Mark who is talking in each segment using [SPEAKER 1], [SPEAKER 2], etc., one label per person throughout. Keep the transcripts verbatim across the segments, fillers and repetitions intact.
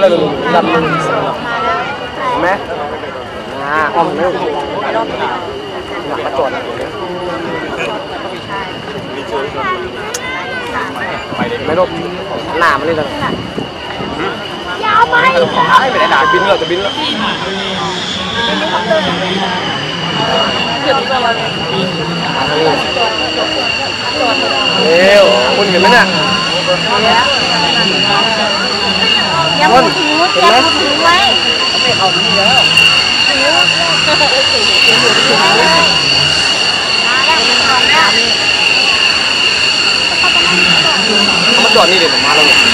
[SPEAKER 1] แล้วดูดำเห็นไหมอ่าอ้อมนึกหนักมาจอดไม่ลบหน้ามันนี่เลยยาวไปไม่ได้หนาบินแล้วจะบินแล้วเร็วคุณเห็นไหมเนี่ย
[SPEAKER 2] ยังพูดถึงยังพูดถึงไว้
[SPEAKER 1] ไม่เอาที่แล้วเขามาจอดนี่เดี๋ยวผมมาแล้วเนี่ย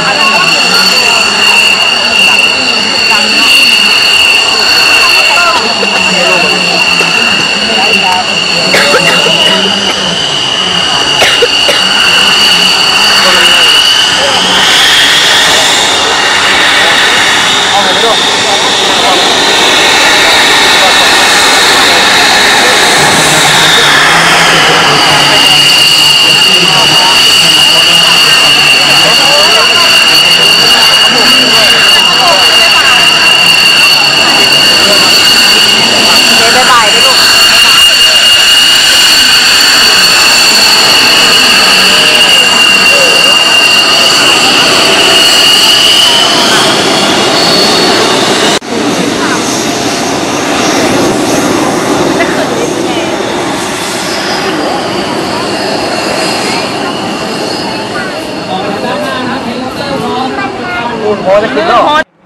[SPEAKER 1] โอ้จะขึ้นแล้ว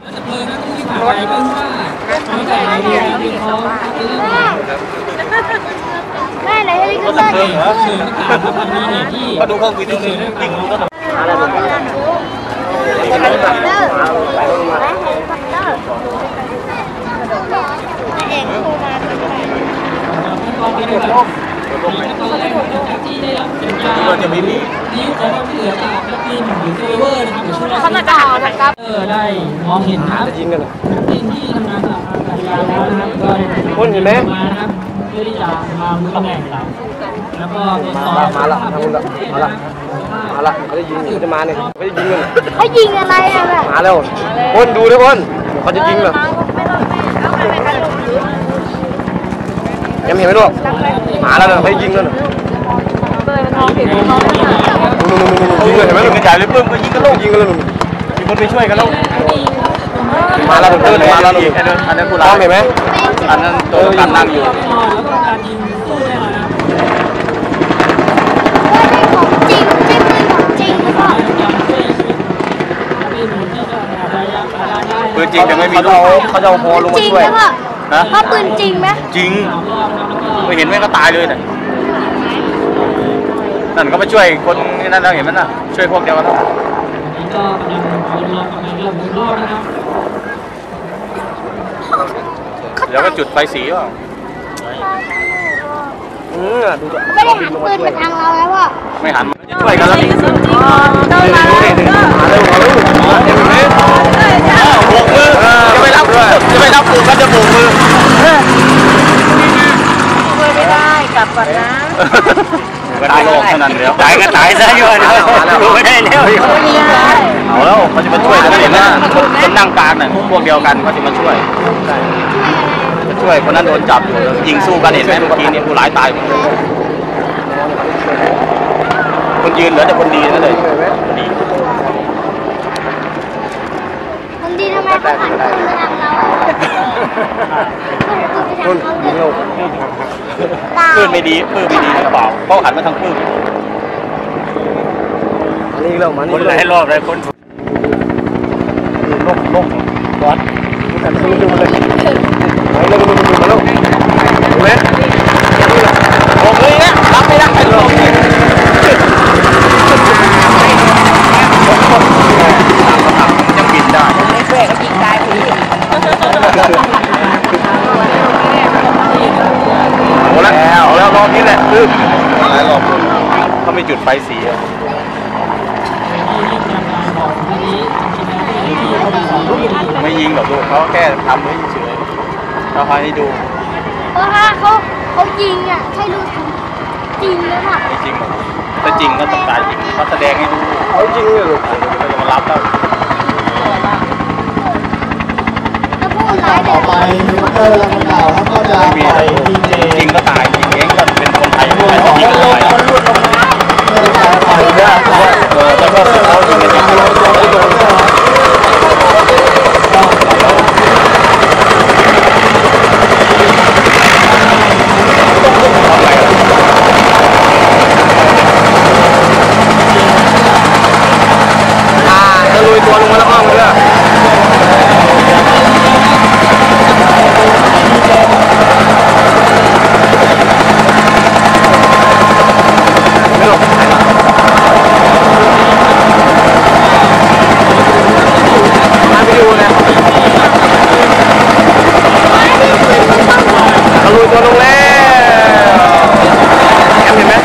[SPEAKER 2] แม่ไหนให้ลิงก์เลย
[SPEAKER 1] มาดูเครื่องบินดูนี่ยิงดูก็อะไรแบบนี้
[SPEAKER 2] เฮลิคอปเตอร์เฮลิคอปเตอร์เองโทรมา
[SPEAKER 1] เราจะไม่มี
[SPEAKER 2] เขามาต่อนะครับ
[SPEAKER 3] เออได้มองเห็นครับ
[SPEAKER 1] จะยิงกันเหรอ
[SPEAKER 3] ทีมที่ทำงานกับภรรยาแล้วนะครับก็ได้
[SPEAKER 1] คนเห็นไหม
[SPEAKER 3] มานะครับเพื่อที่จะมาลุ้นตำแหน่งเราแล้วก็
[SPEAKER 1] มามาละทางนู้นละมาละมาละเขาจะยิงเขาจะมาเนี่ยเขาจะยิงกัน
[SPEAKER 2] เขายิงอะไรอะแบบ
[SPEAKER 1] มาแล้วคนดูด้วยคนเขาจะยิงเหรอยังเห็นไหมลูกมาแล้วเขาจะยิงกันยิงเลยเห็นไหมลูกกระจายเลยเพิ่มก็ยิงกันลูกยิงกันเลยลูกมีคนไปช่วยกันลูกมาแล้วเดินมาแล้วลูกอันนั้นผู้ร้ายเห็นไหมอันนั้นตัวกันนั่งอยู่ปืนจริงแต่ไม่มีลูกเขาจะเอาฮอลงมาช่วย
[SPEAKER 2] นะเขาปืนจริงไหม
[SPEAKER 1] จริงไม่เห็นไหมก็ตายเลยน่ะนั่นก็มาช่วยคนนี่นั่นเราเห็นมั้ยน่ะช่วยพวกเดียวกันแล้ว
[SPEAKER 3] ก็กำลังเอาเรือประมาณเกือบหนึ่งรอบนะครับ
[SPEAKER 1] แล้วก็จุดไฟสีว่ะอือดู
[SPEAKER 2] ไม่ได้หันปืนมาทางเราแล้วว่ะ
[SPEAKER 1] ไม่หันช่วยกันแล้วนี่
[SPEAKER 2] ต้องมาแล้ว
[SPEAKER 1] มาเร็วมาเร็วมาเร็วเลยโบกมือจะไปรับจะไปรับปูก็จะโบกมือ
[SPEAKER 2] ช่วยไม่ได้กลับก่อนนะ
[SPEAKER 1] ตายโลกเท่านั้นแล้วตายก็ตายซะอยู่นะดูไม่ได้แล้วเอาแล้วเขาจะมาช่วยกันเห็นไหมคนนั่งกลางน่ะพวกเดียวกันเขาจะมาช่วยจะช่วยคนนั้นโดนจับอยู่ยิงสู้กันเห็นไหมเมื่อกี้นี่ผู้ร้ายตายคนยืนเหลือแต่คนดีนั่นเลยดี
[SPEAKER 2] คนดีทำไมเขาหันปืนมาทางเรา
[SPEAKER 1] ปืนยิงเราปืนไม่ดีปืนไม่ดีหรือเปล่าเขาหันมาทางปืนอันนี้เรามันคนหลายรอบเลยคนลงลงบอสแต่ปืนดึงมาเลยไปเลยดึงมาแล้วดูไหมโอ้ยเนี่ยรับไม่ได้ไปลงยังบินได้
[SPEAKER 2] ไม่ช่วยก็ยิงตายผี
[SPEAKER 1] เอาแล้วเอาแล้วรอบนี้แหละคือหลายรอบเขาไม่จุดไฟสีไม่ยิงหรอกลูกเขาแค่ทำให้เฉยเราให้ดู
[SPEAKER 2] เพราะถ้าเขาเขายิงอ่ะใช่รู้ทำจริงแล้วอ่ะ
[SPEAKER 1] ไม่จริงถ้าจริงก็ต้องตายจริงเขาแสดงให้ดูเขาจริงเลยลูกจะมารับแล้ว
[SPEAKER 4] เวลาคนกล่าวครับก็จะปล่อยดีเจ
[SPEAKER 1] จริงก็ตายจริงเองก็เป็นคนไทย
[SPEAKER 4] ตัวของ
[SPEAKER 1] ยิง
[SPEAKER 4] ล
[SPEAKER 1] ก็
[SPEAKER 4] ง
[SPEAKER 1] ตาย
[SPEAKER 4] คนหลุดลงมาเพื่อการปล่อยเนี่ย
[SPEAKER 1] เออแล้วก็เขายิงกันยังไม่รู้ตัวไม่โดน อ่าจะลุยตัวลงมาแล้วอ้อมเลยไม่หรอกมาไปดูนะจะลุยตัวลงแล้วแอมเห็นไหม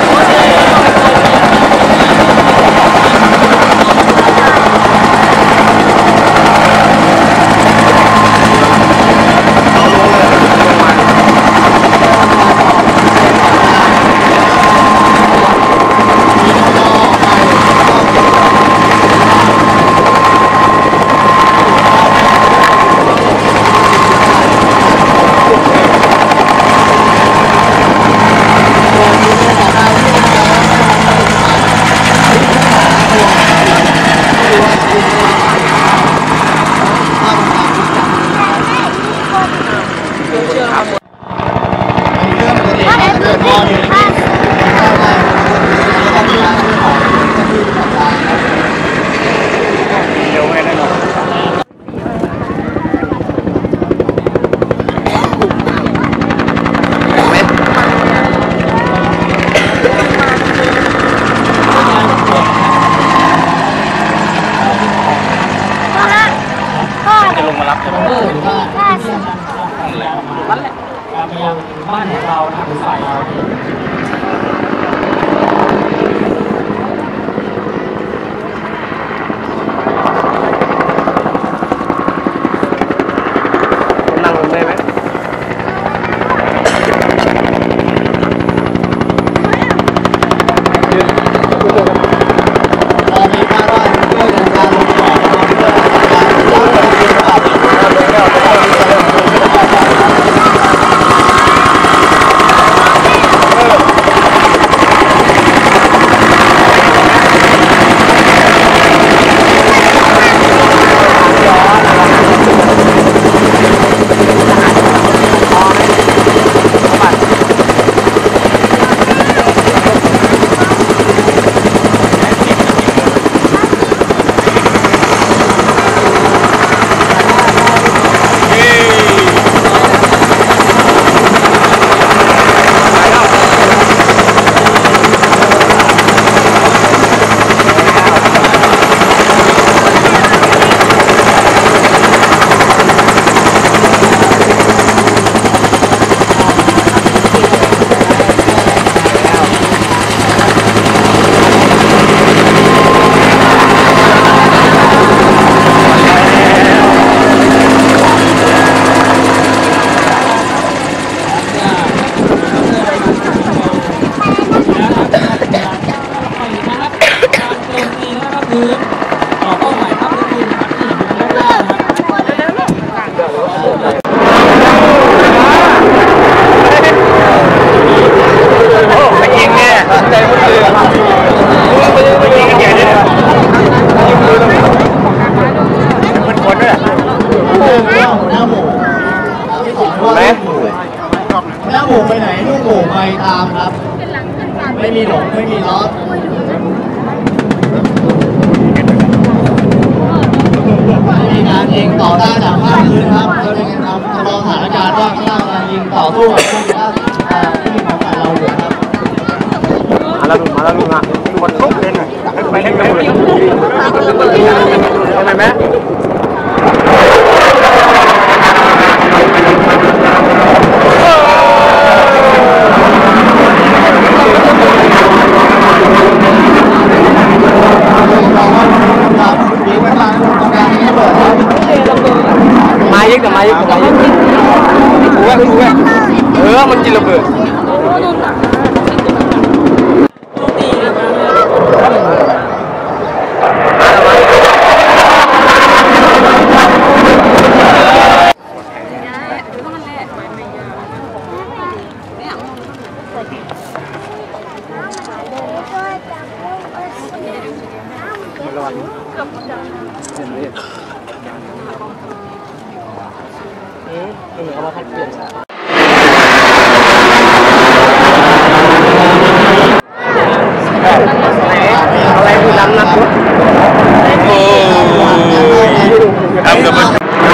[SPEAKER 1] จะลงมารับใช่ไหม
[SPEAKER 2] ค่าสิ
[SPEAKER 3] นั่นแหละการไปยังบ้านของเรานะหรือฝ่ายเรา
[SPEAKER 1] นั่งลงได้ไหม
[SPEAKER 4] ตอนนี้คาดว่าเพื่อจะการลงจอดเพื่อการรับการเรียนรู้แล้วหมูไปไหนลูกหมูไปตามครับไม่มีหลงไม่มีล้อมีการยิงต่อต้านจากภาคพื้นครับเราจะทำจำลองสถานการณ์ว่าข้างล่างกำลังยิงต่อสู้กับพวกว่าที่มีของฝ่ายเราอยู่ครับ
[SPEAKER 1] มาแล้วลุงมาแล้วลุงอ่ะคนทุกเล่นอ่ะไปเล่นกันเลยทำไมไหมมายิงกับมายิงกับมายิงกูแว่กูแว่เออมันกินระเบิด
[SPEAKER 3] เอามาพัดเปลี่ยนอะไรคือลำนะคุณโอ้ทำกับมัน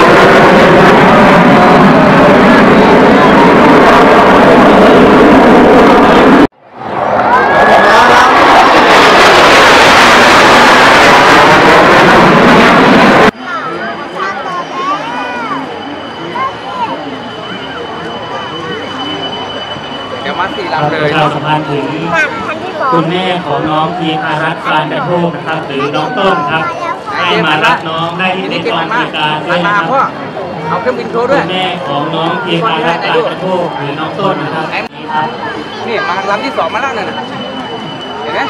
[SPEAKER 3] เดี๋ยวมาสี่ลำเลยเราสัมพันธ์ถึงคุณแม่ของน้องทีมอารัตฟานกระโทกนะครับหรือน้องต้นครับให้มารับน้องได้ที่กองบริการด้วยนะครับเอาเครื่องบินโชว์ด้วยคุณแม่ของน้องทีมอารัตฟานกระโทกหรือน้องต้นนะครับนี่มาลำที่สองมาแล้วเนี่ยเห็นไหม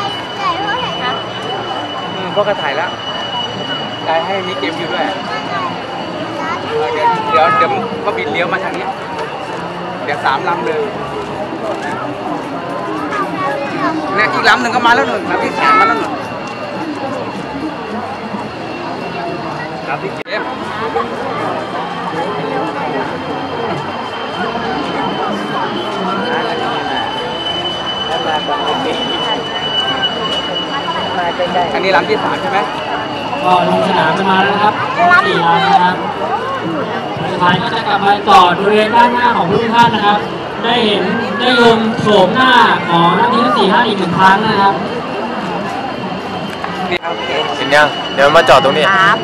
[SPEAKER 3] พวกกระถ่ายแล้วได้ให้มีเกมอยู่ด้วยเดี๋ยวเดี๋ยวก็บินเลี้ยวมาทางนี้เดี๋ยวสามลำเลยเนี่ยอีกลำหนึ่งก็มาแล้วหนึ่งลำที่สามมาแล้วหนึ่งลำที่เจ็ดอันนี้ลำที่สามใช่ไหมก็ลงสนามจะมาแล้วครับสี่ลำนะครับสุดท้ายก็จะกลับมาต่อบริเวณด้านหน้าของทุกท่านนะครับได้เห็นได้ชมโฉมหน้าของนักที่สี่ห้าอีกหนึ่งครั้งนะครับเห็นยังเดี๋ยวมาจอดตรงนี้ครับ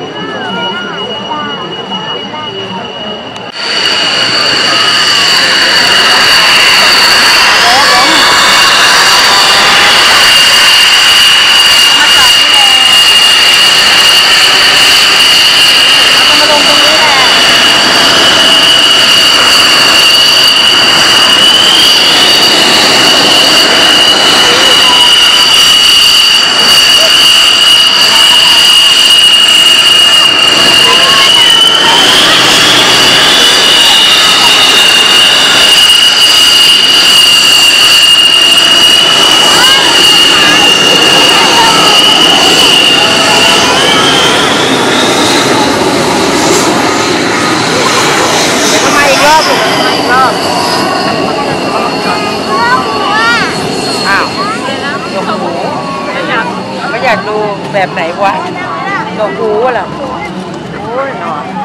[SPEAKER 3] ไม่อยากดูแบบไหนวะหนวกหูเหรอโอ้ยหนอ